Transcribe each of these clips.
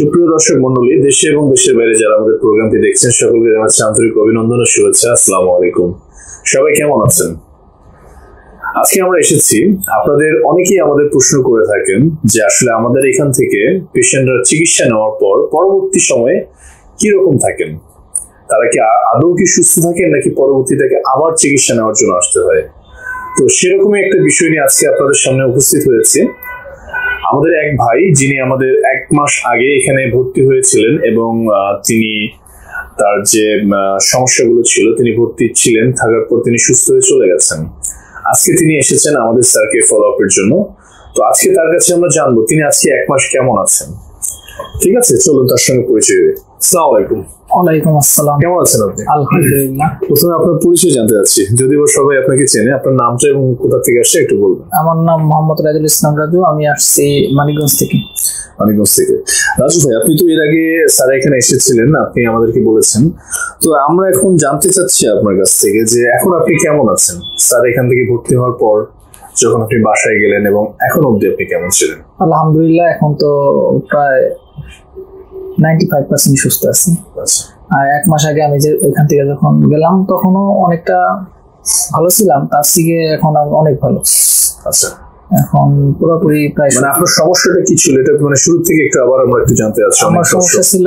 সুপ্রিয় দর্শক মন্ডলী, দেশে এবং দেশের বাইরে যারা আমাদের প্রোগ্রামটি দেখছেন সকলকে জানাচ্ছি আন্তরিক অভিনন্দন ও শুভেচ্ছা। আসসালামু আলাইকুম। সবাই কেমন আছেন? আজকে আমরা এসেছি, আপনাদের অনেকেই আমাদের প্রশ্ন করে থাকেন যে আসলে আমাদের এখান থেকে পেশেন্টরা চিকিৎসা নেওয়ার পর পরবর্তী সময়ে কিরকম থাকেন, তারা কি আদৌ কি সুস্থ থাকেন নাকি পরবর্তীতে আবার চিকিৎসা নেওয়ার জন্য আসতে হয়। তো সেরকমই একটা বিষয় নিয়ে আজকে আপনাদের সামনে উপস্থিত হয়েছে। আমাদের এক ভাই, যিনি আমাদের 1 মাস আগে এখানে ভর্তি হয়েছিলেন এবং তিনি তার যে সমস্যাগুলো ছিল তিনি ভর্তি ছিলেন, থাকার পর তিনি সুস্থ হয়ে চলে গেছেন। আজকে তিনি এসেছেন আমাদের স্যারকে ফলো আপের জন্য। তো আজকে তার কাছে আমরা জানবো তিনি আজকে 1 মাস কেমন আছেন। ঠিক আছে, চলুন তার সঙ্গে পরিচয় হই। আসসালামু আলাইকুম। ওয়ালাইকুম আসসালাম। কেমন আছেন আপনি? আলহামদুলিল্লাহ। প্রথমে আপনার পরিচয় জানতে চাচ্ছি, যদিও সবাই আপনাকে চেনে, আপনার নামটা এবং কোথা থেকে আসছে একটু বলবেন। আমার নাম মোহাম্মদ রাজুল ইসলাম রাজু, আমি আসছি মানিকগঞ্জ থেকে। মানিকগঞ্জ থেকে। রাজু ভাই, আপনি তো এর আগে স্যার এখানে এসেছিলেন, আপনি আমাদেরকে বলেছেন। তো আমরা এখন জানতে চাচ্ছি আপনার কাছ থেকে যে এখন আপনি কেমন আছেন, স্যার এখান থেকে ভর্তি হওয়ার পর যখন আপনি বাসায় গেলেন এবং এখন অবধি আপনি কেমন ছিলেন? আলহামদুলিল্লাহ, এখন তো প্রায় 95% সুস্থ আছি। আর 1 মাস আগে আমি যে ওইখান থেকে যখন গেলাম তখনও অনেকটা ভালো ছিলাম, তার থেকে এখন অনেক ভালো। আচ্ছা, এখন পুরোপুরি প্রায়। মানে আপনার সমস্যাটা কি ছিল, এটা মানে শুরু থেকে একটু আবার আমরা একটু জানতে চাচ্ছি। আমার সমস্যা ছিল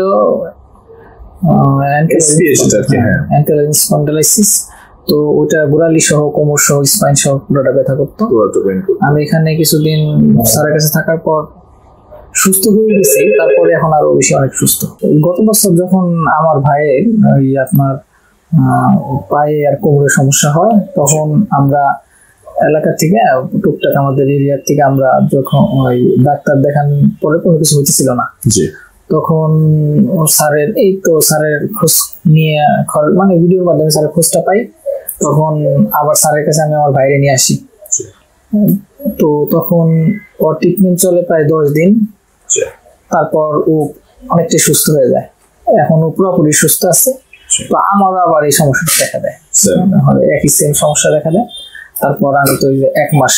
Ankylosing Spondylosis। তো ওটা গোড়ালি সহ, কোমর সহ, স্পাইন সহ পুরোটা ব্যথা করতো। আমি এখানে কিছুদিন স্যারের কাছে থাকার পর সুস্থ হয়ে গেছি, তারপরে এখন আরো বেশি অনেক সুস্থ। গত বছর যখন আমার ভাইয়ের আপনার পায়ে আর কোমরের সমস্যা হয়, তখন আমরা এলাকা থেকে টুকটাক আমাদের এরিয়ার থেকে আমরা যখন ওই ডাক্তার দেখান পরে কোনো কিছু হইতেছিল না, তখন স্যারের খোঁজ নিয়ে, মানে ভিডিওর মাধ্যমে স্যারের খোঁজটা পাই। তখন আবার স্যারের কাছে আমি আমার বাইরে নিয়ে আসি। তো তখন ওর ট্রিটমেন্ট চলে প্রায় 10 দিন। তারপর ও অনেকটাই সুস্থ হয়ে যায়, এখন ও পুরোপুরি সুস্থ আছে। তো আমারও আবার এই সমস্যাটা দেখা দেয়, একই সেম সমস্যা দেখা দেয়। তারপর আমি তো 1 মাস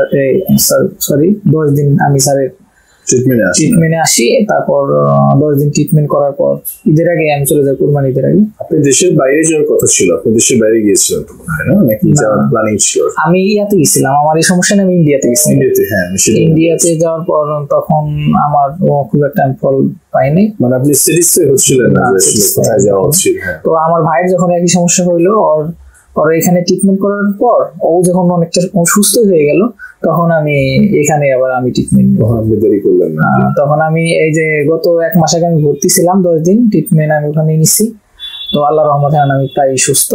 10 দিন আমি স্যারের ট্রিটমেন্টে আসি। তারপর 10 দিন ট্রিটমেন্ট করার পর ঈদের আগে আমি চলে যাই, কুরবানি ঈদের আগে। আপনি দেশের বাইরে যাওয়ার কথা ছিল, আপনি দেশের বাইরে গিয়েছিলেন তো মনে হয় না, নাকি যাওয়ার প্ল্যানিং ছিল? আমি ইয়াতে গেছিলাম, আমার এই সমস্যা নিয়ে আমি ইন্ডিয়াতে গেছি। ইন্ডিয়াতে যাওয়ার পর তখন আমার খুব একটা ফল পাইনি, মানে আপনি স্যাটিসফাই হচ্ছিলেন না যে কোথায় যাওয়া উচিত। তো আমার ভাইয়ের যখন একই সমস্যা হইলো, ওর এখানে ট্রিটমেন্ট করার পর ও যখন অনেকটা সুস্থ হয়ে গেল, তখন আমি এখানে আবার আমি ট্রিটমেন্ট দেরি করলেন না। তখন আমি এই যে গত 1 মাস আগে আমি ভর্তি ছিলাম, 10 দিন ট্রিটমেন্ট আমি ওখানে নিছি। তো আল্লাহর রহমতে আমি প্রায় সুস্থ।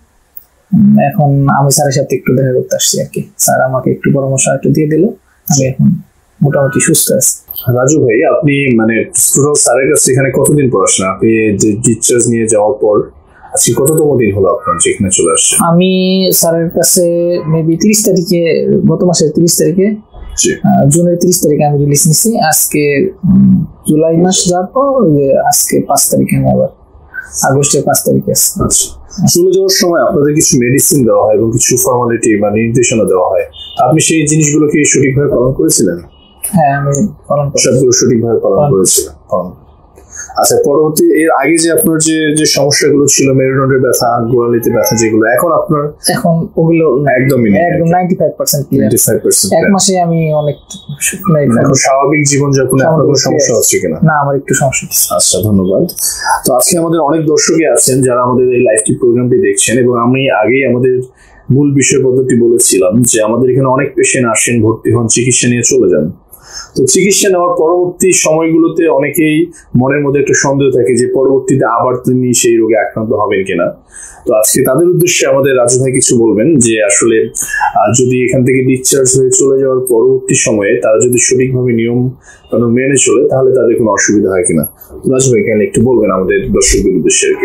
এখন আমি স্যারের সাথে একটু দেখা করতে আসছি আর কি। স্যার আমাকে একটু পরামর্শ একটু দিয়ে দিল, আমি এখন মোটামুটি সুস্থ আছি। রাজু ভাই, আপনি মানে স্যারের কাছে এখানে কতদিন পড়াশোনা? আপনি যে ডিসচার্জ নিয়ে যাওয়ার পর আজকে কততম দিন হলো আপনার যেখানে চলে আসছে? আমি স্যারের কাছে মেবি 30 তারিখে, গত মাসের 30 তারিখে, জুনের 30 তারিখে আমি রিলিজ নিছি। আজকে জুলাই মাস যাওয়ার পর আজকে 5 তারিখে আমি আবার আগস্টের 5 তারিখে আসছি। আচ্ছা, চলে যাওয়ার সময় আপনাদের কিছু মেডিসিন দেওয়া হয় এবং কিছু ফর্মালিটি বা নির্দেশনা দেওয়া হয়, আপনি সেই জিনিসগুলোকে সঠিকভাবে পালন করেছিলেন? হ্যাঁ, আমি সবগুলো সঠিকভাবে পালন করেছিলাম। আচ্ছা, পরবর্তী এর আগে যে আপনার যে সমস্যাগুলো ছিল, মেরুদণ্ডের ব্যথা, গোড়ালিতে ব্যথা, যেগুলো এখন আপনার ওগুলো একদম 95% ক্লিয়ার। 1 মাসে আমি অনেক স্বাভাবিক জীবনযাপনে আপনার কোনো সমস্যা হচ্ছে কিনা? না, আমার একটু সমস্যা। আচ্ছা, ধন্যবাদ। তো আজকে আমাদের অনেক দর্শকই আছেন যারা আমাদের এই লাইভটি প্রোগ্রামটি দেখছেন, এবং আমি আগেই আমাদের মূল বিষয় পদ্ধতি বলেছিলাম যে আমাদের এখানে অনেক পেশেন্ট আসেন, ভর্তি হন, চিকিৎসা নিয়ে চলে যান। তো চিকিৎসা নেওয়ার পরবর্তী সময়গুলোতে অনেকেই মনের মধ্যে একটা সন্দেহ থাকে যে পরবর্তীতে আবার তিনি সেই রোগে আক্রান্ত হবেন কিনা। তো আজকে তাদের উদ্দেশ্যে আমাদের রাজু ভাই কিছু বলবেন যে আসলে যদি এখান থেকে ডিসচার্জ হয়ে চলে যাওয়ার পরবর্তী সময়ে তারা যদি সঠিকভাবে নিয়ম মেনে চলে, তাহলে তাদের কোনো অসুবিধা হয় কিনা। রাজু ভাই কেন একটু বলবেন আমাদের দর্শকদের উদ্দেশ্যে আর কি।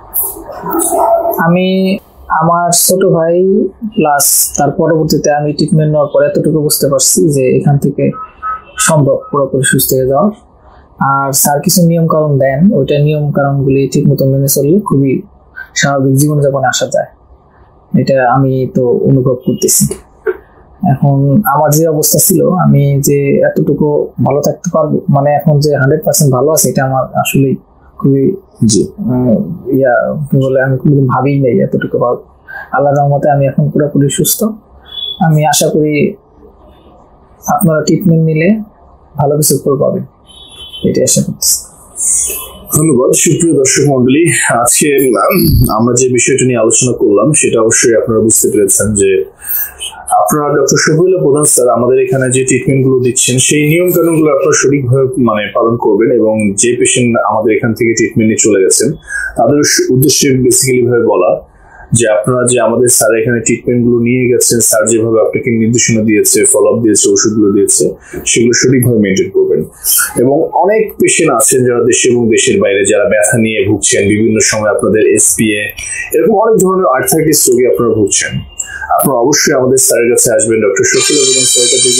আমি আমার ছোট ভাই প্লাস তার পরবর্তীতে আমি ট্রিটমেন্ট নেওয়ার পর এতটুকু বুঝতে পারছি যে এখান থেকে সম্ভব পুরোপুরি সুস্থ হয়ে যাওয়ার। আর স্যার কিছু নিয়ম কানুন দেন, ওইটা নিয়ম কানুনগুলি ঠিক মতো মেনে চললে খুবই স্বাভাবিক জীবনযাপনে আসা যায়, এটা আমি তো অনুভব করতেছি। এখন আমার যে অবস্থা ছিল, আমি যে এতটুকু ভালো থাকতে পারবো, মানে এখন যে 100% ভালো আছে, এটা আমার আসলে খুবই কি বলে, আমি কোনোদিন ভাবিই নাই এতটুকু পারবো। আল্লাহর রহমতে আমি এখন পুরোপুরি সুস্থ। আমি আশা করি আপনারা ট্রিটমেন্ট নিলে ভালো কিছু ফল পাবেন, এটাই আশা করতেছি। ধন্যবাদ। সুপ্রিয় দর্শক মন্ডলী, আজকে আমরা যে বিষয়টা নিয়ে আলোচনা করলাম সেটা অবশ্যই আপনারা বুঝতে পেরেছেন যে আপনারা ডক্টর শফিউল্লাহ প্রধান স্যার আমাদের এখানে যে ট্রিটমেন্ট গুলো দিচ্ছেন সেই নিয়ম কানুন গুলো আপনারা সঠিকভাবে পালন করবেন, এবং যে পেশেন্ট আমাদের এখান থেকে ট্রিটমেন্ট নিয়ে চলে গেছেন তাদের উদ্দেশ্যে বেসিক্যালি ভাবে বলা যে আপনারা যে আমাদের স্যার এখানে ট্রিটমেন্ট গুলো নিয়ে গেছেন, স্যার যেভাবে আপনাকে নির্দেশনা দিয়েছে, ফলো আপ দিয়েছে, ওষুধগুলো দিয়েছে, সেগুলো সঠিকভাবে মেনটেন করবেন। এবং অনেক পেশেন্ট আছেন যারা দেশে এবং দেশের বাইরে যারা ব্যথা নিয়ে ভুগছেন, বিভিন্ন সময় আপনাদের এসপিএ এরকম অনেক ধরনের আর্থ্রাইটিস রোগে আপনারা ভুগছেন। আপনারা অবশ্যই আমাদের স্যারের কাছে আসবেন। ডক্টর শফিউল্লাহ প্রধান স্যারের কাছে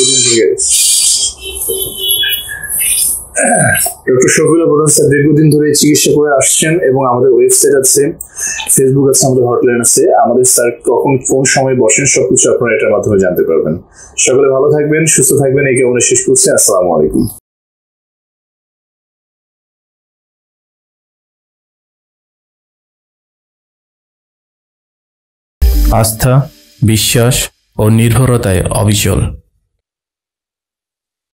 দীর্ঘদিন ধরে চিকিৎসা করে আসছেন, এবং আমাদের ওয়েবসাইট আছে, ফেসবুক আছে, আমাদের হটলাইন আছে। আমাদের স্যার কখন কোন সময় বসেন সবকিছু আপনারা এটার মাধ্যমে জানতে পারবেন। সকলে ভালো থাকবেন, সুস্থ থাকবেন, এই কামনা শেষ করছি। আসসালামু আলাইকুম। আস্থা, বিশ্বাস ও নির্ভরতায় অবিচল।